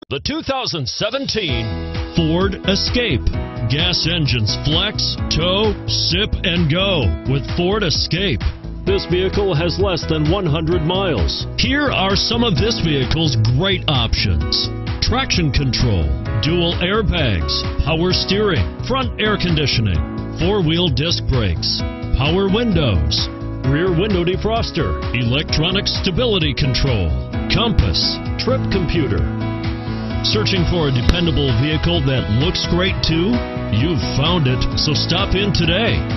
The 2017 Ford Escape. Gas engines flex, tow, sip, and go with Ford Escape. This vehicle has less than 100 miles. Here are some of this vehicle's great options: traction control, dual airbags, power steering, front air conditioning, four-wheel disc brakes, power windows, rear window defroster, electronic stability control, compass, trip computer. Searching for a dependable vehicle that looks great too? You've found it, so stop in today.